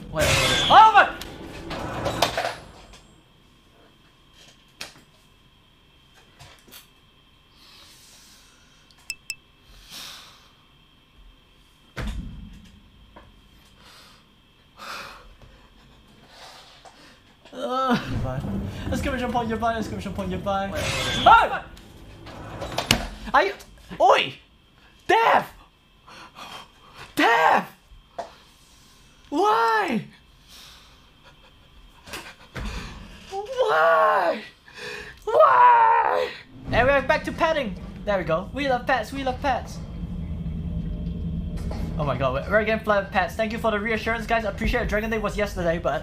Wait. Oh my! Exclamation point nearby, exclamation point nearby. Ah! Are you... Oi! Dev! Dev! Why? Why? Why? And we're back to petting. There we go. We love pets, we love pets. Oh my god, we're again flooded with pets. Thank you for the reassurance, guys. I appreciate it. Dragon Day was yesterday, but...